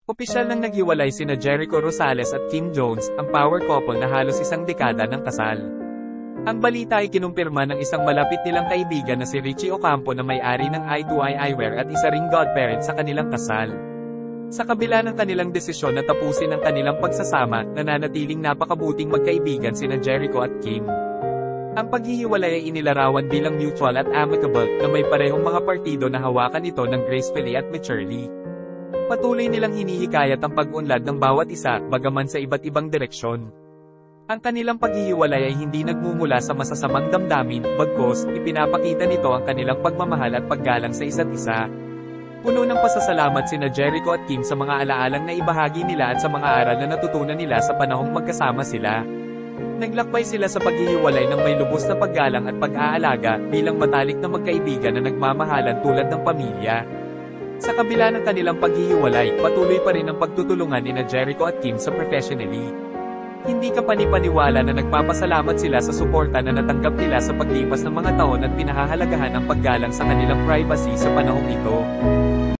Opisyal nang naghiwalay sina Jericho Rosales at Kim Jones, ang power couple na halos isang dekada ng kasal. Ang balita ay kinumpirma ng isang malapit nilang kaibigan na si Richie Ocampo na may-ari ng Eye2Eye Eyewear at isa ring godparent sa kanilang kasal. Sa kabila ng kanilang desisyon na tapusin ang kanilang pagsasama, nananatiling napakabuting magkaibigan sina Jericho at Kim. Ang paghihiwalay ay inilarawan bilang mutual at amicable, na may parehong mga partido na hawakan ito ng gracefully at maturely. Patuloy nilang hinihikayat ang pag-unlad ng bawat isa, bagaman sa iba't ibang direksyon. Ang kanilang paghihiwalay ay hindi nagmumula sa masasamang damdamin, bagkus, ipinapakita nito ang kanilang pagmamahal at paggalang sa isa't isa. Puno ng pasasalamat sina Jericho at Kim sa mga alaalang na ibahagi nila at sa mga aral na natutunan nila sa panahong magkasama sila. Naglakbay sila sa paghihiwalay ng may lubos na paggalang at pag-aalaga, bilang matalik na magkaibigan na nagmamahalan tulad ng pamilya. Sa kabila ng kanilang paghihiwalay, patuloy pa rin ang pagtutulungan nina Jericho at Kim sa professionally. Hindi ka panipaniwala na nagpapasalamat sila sa suporta na natanggap nila sa paglipas ng mga taon at pinahahalagahan ang paggalang sa kanilang privacy sa panahong ito.